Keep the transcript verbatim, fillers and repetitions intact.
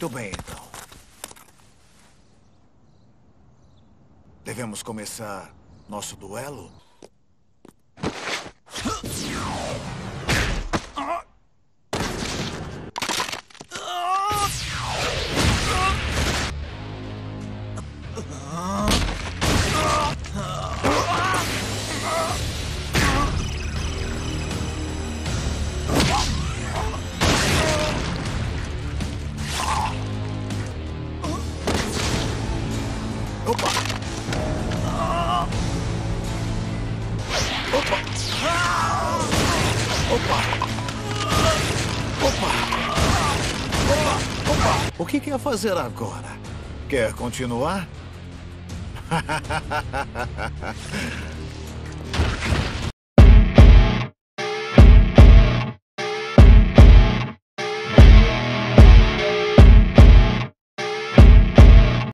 Muito bem, então. Devemos começar nosso duelo? Opa! Opa! Opa! Opa! Opa! Opa! O que quer fazer agora? Quer continuar?